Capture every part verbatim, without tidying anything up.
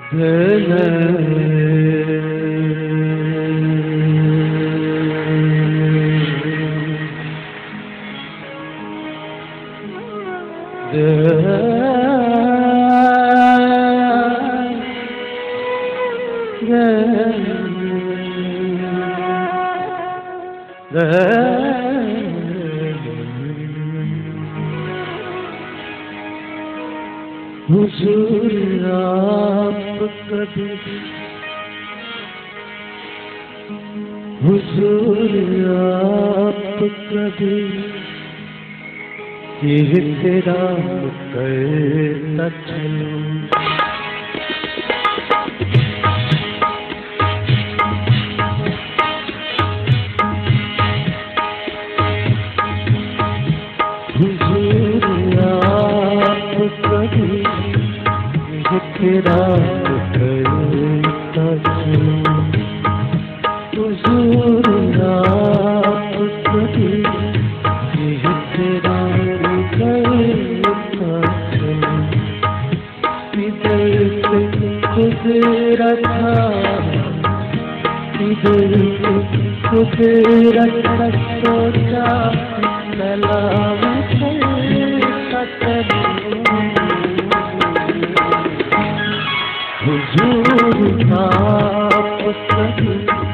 हुजूर आप कभी हुजूर आप कभी एहतराम करता चलो। हुजूर आप कभी एहतराम करता चलो। हुजूर आप कभी एहतराम करता चलो। इधर से गुजरा था इधर से गुजरा था सोचा सलाम करता चलो। हुजूर आप कभी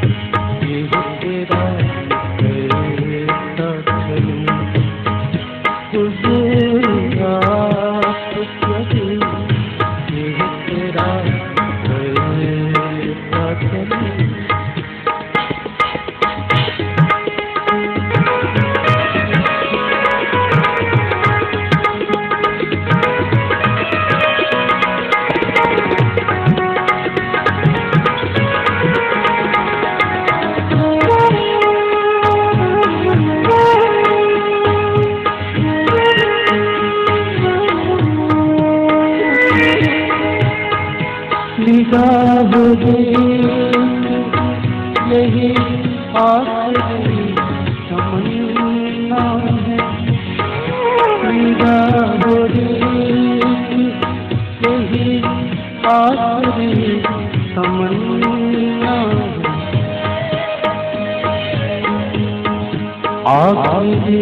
एहतराम करता चलो। हुजूर आप कभी एहतराम करता चलो। निगाहों यही आखिरी तमन्ना है। निगाहों यही आखिरी तमन्ना है। आखिरी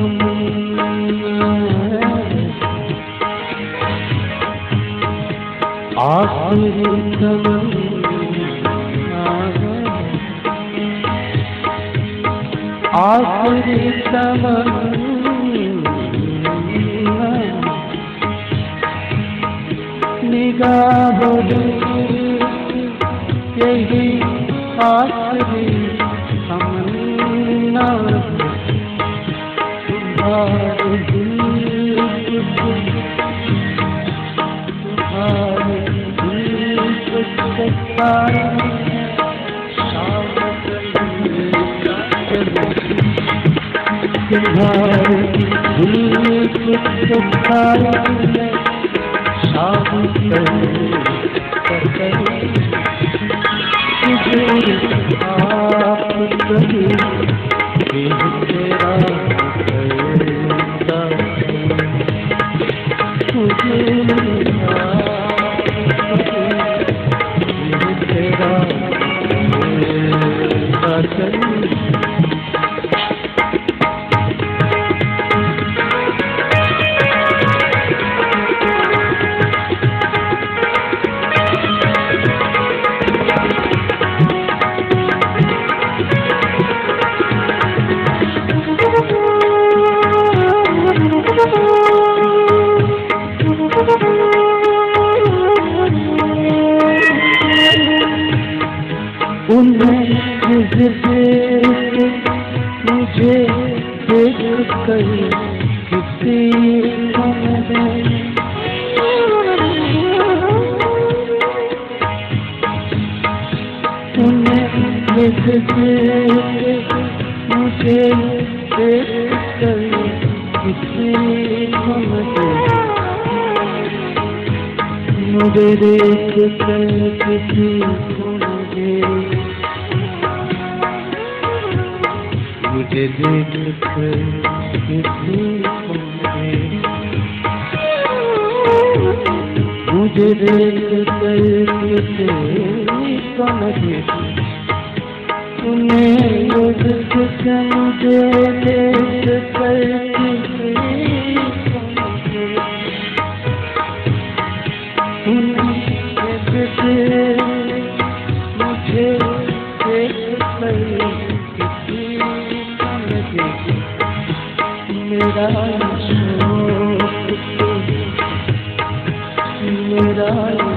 आखिरी तमन्ना आखिरी तमन्ना। निगाहों यही आखिरी तमन्ना। तुम्हारे दिल तुम्हारे तुम्हारे दिल को पुकारे शाम आप कभी एहतराम करता हुजूर आप कभी एहतराम करता चलो। उन्हें मुझे देख कर किसी उन्हें देख मुझे देख कर किसी मुझे देख कर किसी मुझे देख कर किसी मुझे मुझे देख कर तेरी कमरे तूने मुझ से मुझे देख कर तेरी कमरे तूने देख मुझे देख कर किसी कमरे मेरा मेरा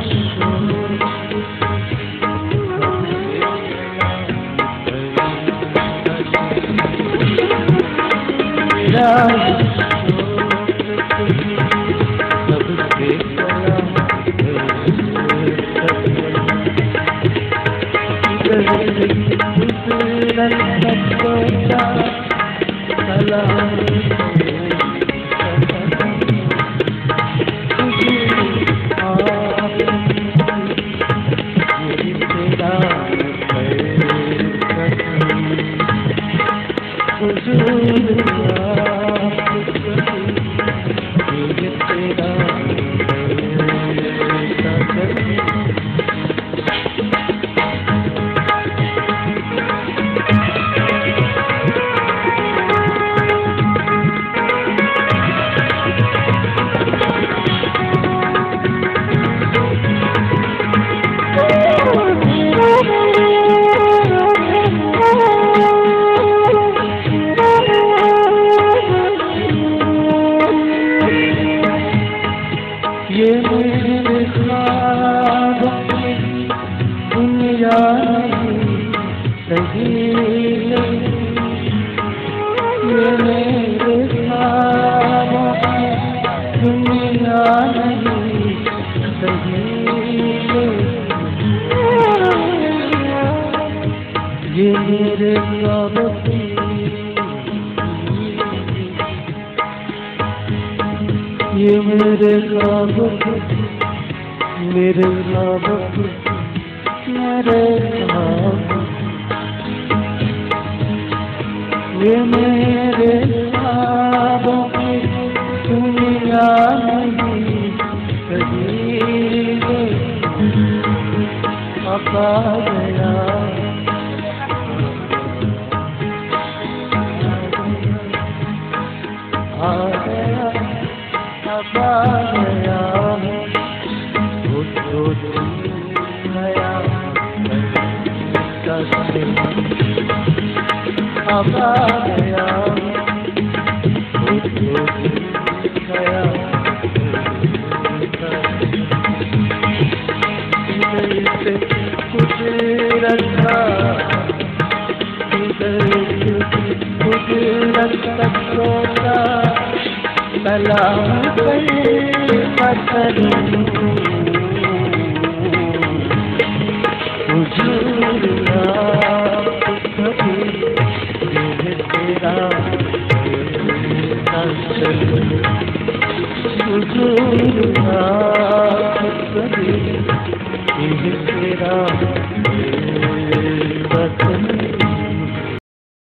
ये मेरे ख्वाबों की दुनिया नहीं सही ये मेरे ख्वाबों की दुनिया नहीं सही ये मेरे ख्वाबों की ये मेरे ख्वाब मेरे ख्वाब मेरे ख्वाब ये मेरे ख्वाबों की दुनिया नहीं सही अब आ गया आ गया अब आ गया वो तो नया अब आ गया वो तो नया से कुछ रखा कुछ रखा सोचा सलाम पत्थर हुजूर कभी तेरा हुजूर कभी तेरा